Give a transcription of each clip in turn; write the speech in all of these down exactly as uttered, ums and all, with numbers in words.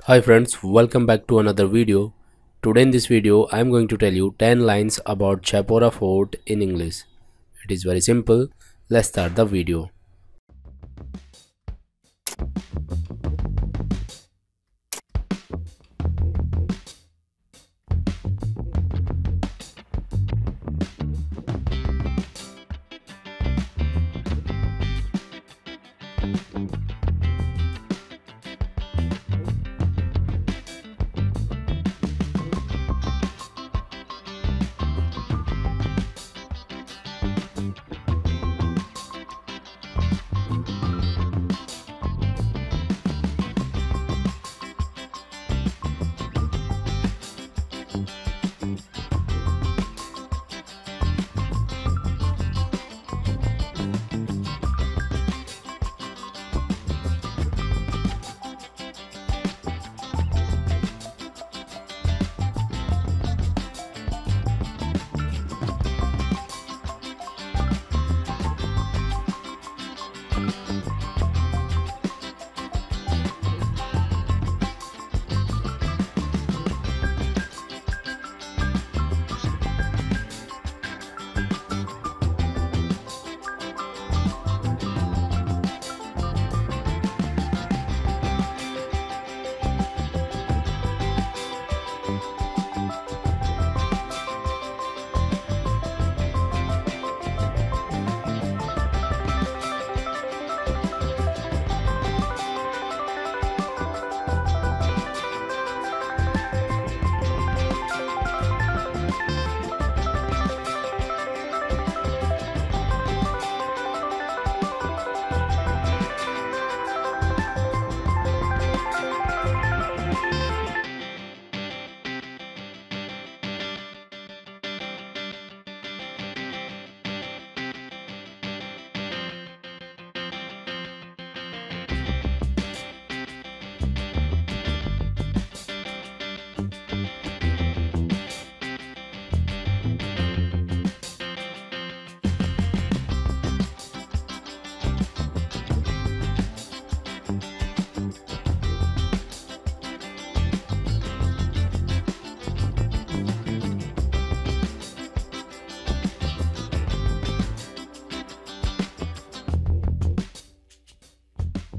Hi friends, welcome back to another video. Today in this video I am going to tell you ten lines about Chapora Fort in English. It is very simple. Let's start the video.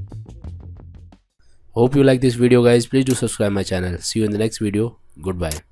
Hope you like this video guys. Please do subscribe my channel. See you in the next video. Goodbye.